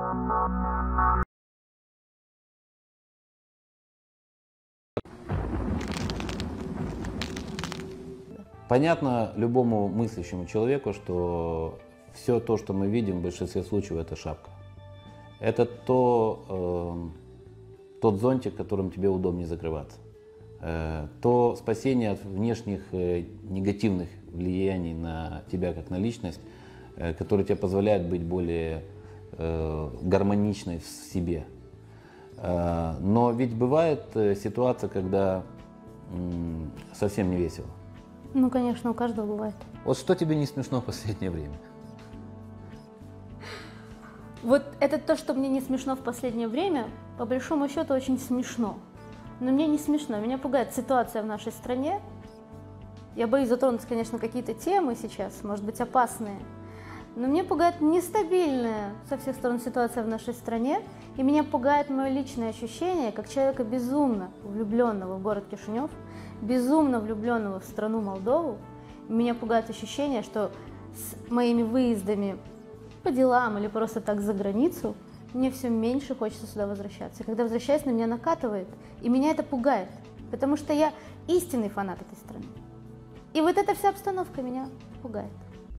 Понятно любому мыслящему человеку, что все то, что мы видим, в большинстве случаев это шапка. Это тот зонтик, которым тебе удобнее закрываться. То спасение от внешних негативных влияний на тебя как на личность, которое тебе позволяет быть более гармоничной в себе. Но ведь бывает ситуация, когда совсем не весело. Ну, конечно, у каждого бывает. Вот что тебе не смешно в последнее время? Вот это то, что мне не смешно в последнее время, по большому счету очень смешно. Но мне не смешно, меня пугает ситуация в нашей стране. Я боюсь затронуть, конечно, какие-то темы сейчас, может быть, опасные. Но мне пугает нестабильная со всех сторон ситуация в нашей стране. И меня пугает мое личное ощущение, как человека безумно влюбленного в город Кишинев, безумно влюбленного в страну Молдову. Меня пугает ощущение, что с моими выездами по делам или просто так за границу мне все меньше хочется сюда возвращаться. И когда возвращаюсь, на меня накатывает, и меня это пугает, потому что я истинный фанат этой страны. И вот эта вся обстановка меня пугает.